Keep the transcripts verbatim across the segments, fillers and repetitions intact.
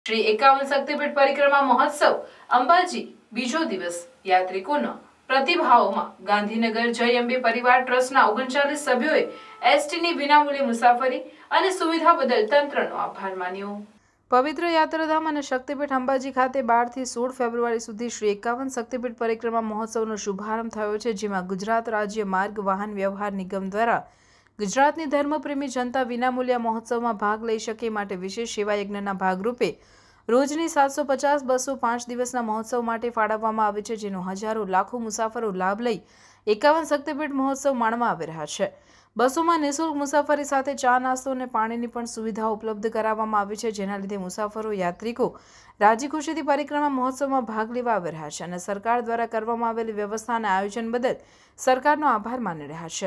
श्री एकावन शक्तिपीठ परिक्रमा महोत्सव अंबाजी बीजो दिवस यात्रिकोना प्रतिभावों गांधीनगर जय अंबे परिवार ट्रस्टना ओगणचालीस सभ्योए एसटीनी विनामूल्य मुसाफरी और सुविधा बदल तंत्रनो आभार मान्यो। पवित्र यात्राधाम और शक्तिपीठ अंबाजी खाते बार थी सोल फेब्रुआरी सुधी श्री एकावन शक्तिपीठ परिक्रमा महोत्सवनो शुभारंभ थयो छे, जेमां गुजरात राज्य मार्ग वाहन व्यवहार निगम द्वारा गुजरातनी धर्मप्रेमी जनता विनामूल्य महोत्सव में भाग लई शके माटे विशेष सेवा यज्ञना भागरूपे रोजनी सात सौ पचास बसों पांच दिवसना महोत्सव माटे फाळववामां आवे छे, जेनो हजारों लाखों मुसाफरो लाभ लई एकावन शक्तिपीठ महोत्सव माणवा आवी रह्या छे। बसों में निःशुल्क मुसाफरी साथे चा नास्तो ने पाणीनी पण सुविधा उपलब्ध कराववामां आवी छे, जेना लीधे मुसाफरो यात्रिको राजी खुशीथी परिक्रमा महोत्सव में भाग लेवा आवी रह्या छे अने सरकार द्वारा करवामां आवेली व्यवस्था अने आयोजन बदल सरकारनो आभार मानी रह्या छे।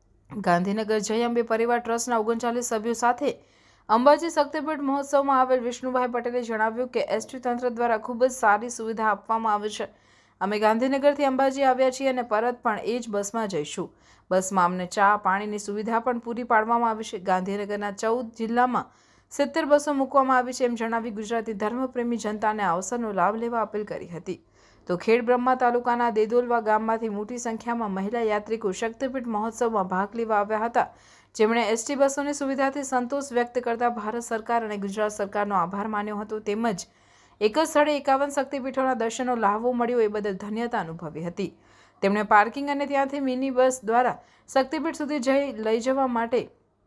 गांधीनगर जय अंबे परिवार ट्रस्टना ओगणचालीस सभ्यों साथे अंबाजी शक्तिपीठ महोत्सव में आवेल विष्णुभाई पटेले जणाव्युं के एसटी तंत्र द्वारा खूब ज सारी सुविधा आपवामां आवे छे। अमे गांधीनगरथी अंबाजी आव्या छीए अने परत पण ए ज बसमां जईशुं। बसमां अमने चा पाणीनी सुविधा पण पूरी पाडवामां आवी छे। गांधीनगरना चौदह जिल्लामां सित्तेर बसों मूकवामां आवी छे एम जणावी गुजराती धर्मप्रेमी जनताने अवसरनो लाभ लेवा अपील करी हती। तो खेड ब्रह्मा तालुकाना देदोलवा गाममांथी मोटी संख्यामां महिला यात्रिको शक्तिपीठ महोत्सवमां भाग लेवा आव्या हता, जेमणे एसटी बसोनी सुविधाथी संतोष व्यक्त करता भारत सरकार अने गुजरात सरकारनो आभार मान्यो हतो। तेमज एक ज स्थळे एकावन शक्तिपीठोना दर्शननो लाभो मळ्यो ए बदल धन्यता अनुभवी हती। તેમણે પાર્કિંગ અને ત્યાંથી મિની બસ દ્વારા શક્તિપીઠ સુધી જઈ લઈ જવા માટે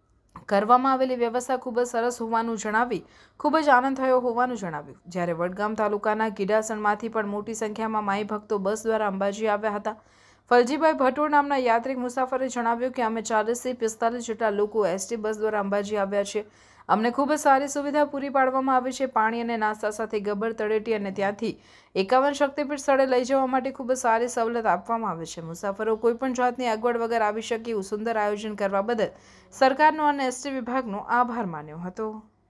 કરવામાં આવેલી વ્યવસ્થા ખૂબ જ સરસ હોવાનું જણાવી ખૂબ જ આનંદ થયો હોવાનું જણાવ્યું। જ્યારે વડગામ તાલુકાના ગીડાસણમાંથી પણ મોટી સંખ્યામાં માઈ ભક્તો બસ દ્વારા અંબાજી આવ્યા હતા। ફલજીભાઈ ભટોળ નામના યાત્રિક મુસાફરે જણાવ્યું કે અમે ચાલીસથી પિસ્તાલીસ જેટલા લોકો એસટી બસ દ્વારા અંબાજી આવ્યા છે। અમને ખૂબ જ સારી સુવિધા પૂરી પાડવામાં આવી છે। પાણી અને નાસ્તા સાથે ગબ્બર તળેટી અને ત્યાંથી એકાવન શક્તિપીઠ સ્થળે લઈ જવા માટે ખૂબ જ સારી સવલત આપવામાં આવે છે। મુસાફરો કોઈપણ જાતની અગવડ વગર આવી શકે એવું સુંદર આયોજન કરવા બદલ સરકારનો અને એસટી વિભાગનો આભાર માન્યો હતો।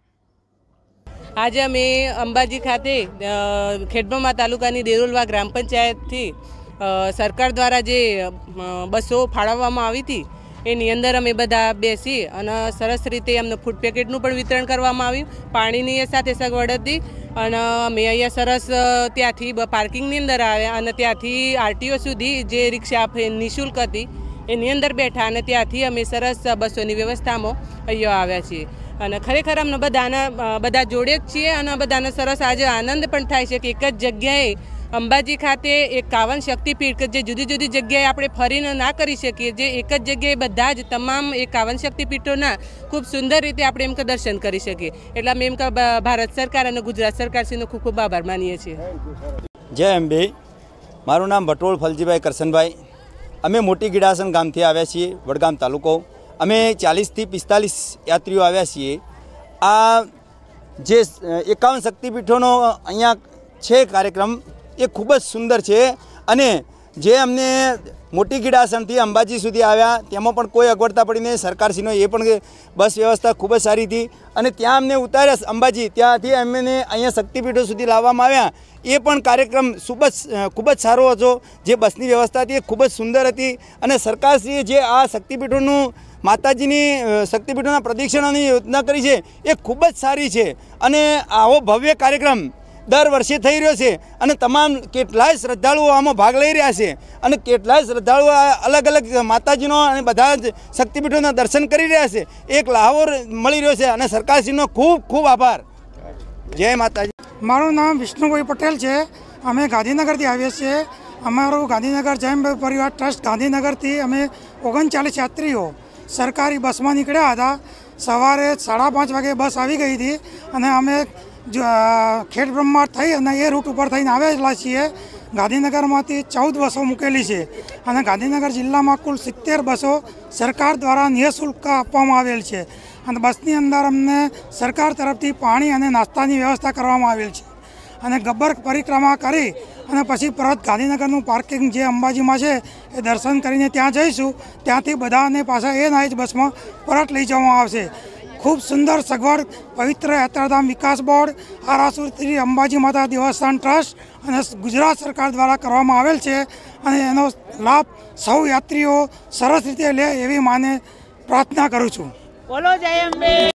आज अमे अंबाजी खाते खेडब्रह्मा तालुकानी देरोलवा ग्राम पंचायत थी सरकार द्वारा जे बसों फाळववामां आवी थी एनी अंदर अमे बधा बेसी अने सरस रीते अमने फूड पेकेटनुं पण वितरण करवामां आव्युं। पाणीनी ए साथे सगवड हती अने अमे अहींया सरस त्यांथी पार्किंगनी अंदर आव्या अने त्यांथी आरटीओ सुधी जे रिक्शा निःशुल्क हती एनी अंदर बैठा अने त्यांथी अमे सरस बसोनी व्यवस्थामां अहींया आव्या छीए अने खरेखर अમને બધાને બધા જોડે જ છીએ અને બધાને સરસ આજે આનંદ પણ થાય છે કે એક જ જગ્યાએ અંબાજી ખાતે એકાવન શક્તિપીઠ કે જે જુદી જુદી જગ્યાએ આપણે ફરીને ના કરી શકીએ, જે એક જ જગ્યાએ બધા જ તમામ એકાવન શક્તિપીઠોના ખૂબ સુંદર રીતે આપણે એમ કે દર્શન કરી શકીએ। એટલે અમે એમ કે ભારત સરકાર અને ગુજરાત સરકારશ્રીનો ખૂબ ખૂબ આભાર માનીએ છીએ। જય અંબે। મારું નામ ભટોળ ફલજીભાઈ કરશનભાઈ। અમે મોટી ગીડાસણ ગામથી આવ્યા છીએ, વડગામ તાલુકો। અમે ચાલીસ થી પિસ્તાલીસ યાત્રીઓ આવ્યા છીએ। આ જે એકાવન શક્તિપીઠોનો અહીંયા છે કાર્યક્રમ એ ખૂબ જ સુંદર છે અને જે અમને મોટી ગીડાસણથી અંબાજી સુધી આવ્યા તેમાં પણ કોઈ અગવડતા પડી નહીં। સરકારશ્રીનો એ પણ બસ વ્યવસ્થા ખૂબ જ સારી હતી અને ત્યાં અમને ઉતાર્યા અંબાજી, ત્યાંથી અમને અહીંયા શક્તિપીઠો સુધી લાવવામાં આવ્યા। એ પણ કાર્યક્રમ ખૂબ જ ખૂબ જ સારો હતો। જે બસની વ્યવસ્થા હતી એ ખૂબ જ સુંદર હતી અને સરકારશ્રીએ જે આ શક્તિપીઠોનું માતાજીની શક્તિપીઠોના પ્રદક્ષિણાની યોજના કરી છે એ ખૂબ જ સારી છે અને આવો ભવ્ય કાર્યક્રમ દર વર્ષે થઈ રહ્યો છે અને તમામ કેટલાય શ્રદ્ધાળુઓ આમાં ભાગ લઈ રહ્યા છે અને કેટલાય શ્રદ્ધાળુઓ અલગ અલગ માતાજીનો અને બધા જ શક્તિપીઠોના દર્શન કરી રહ્યા છે। એક લાહો મળી રહ્યો છે અને સરકારશ્રીનો ખૂબ ખૂબ આભાર। જય માતાજી। મારું નામ વિષ્ણુભાઈ પટેલ છે। અમે ગાંધીનગરથી આવીએ છીએ। અમારું ગાંધીનગર જય અંબે પરિવાર ટ્રસ્ટ ગાંધીનગરથી અમે ઓગણચાલીસ યાત્રીઓ સરકારી બસમાં નીકળ્યા હતા। સવારે સાડા પાંચ વાગે બસ આવી ગઈ હતી અને અમે ખેડ બ્રહ્મા થઈ અને એ રૂટ ઉપર થઈને આવેલા છીએ। ગાંધીનગરમાંથી ચૌદ બસો મૂકેલી છે અને ગાંધીનગર જિલ્લામાં કુલ સિત્તેર બસો સરકાર દ્વારા નિઃશુલ્ક આપવામાં આવેલ છે અને બસની અંદર અમને સરકાર તરફથી પાણી અને નાસ્તાની વ્યવસ્થા કરવામાં આવેલ છે અને ગબ્બર પરિક્રમા કરી અને પછી પરત ગાંધીનગરનું પાર્કિંગ જે અંબાજીમાં છે એ દર્શન કરીને ત્યાં જઈશું। ત્યાંથી બધાને પાછા એ નાઇટ બસમાં પરત લઈ જવામાં આવશે। ખૂબ સુંદર સગવડ પવિત્ર યાત્રાધામ વિકાસ બોર્ડ, આરાસુરી અંબાજી માતા દેવસ્થાન ટ્રસ્ટ અને ગુજરાત સરકાર દ્વારા કરવામાં આવેલ છે અને એનો લાભ સૌ યાત્રીઓ સરસ રીતે લે એવી માને પ્રાર્થના કરું છું। બોલો જય અંબે।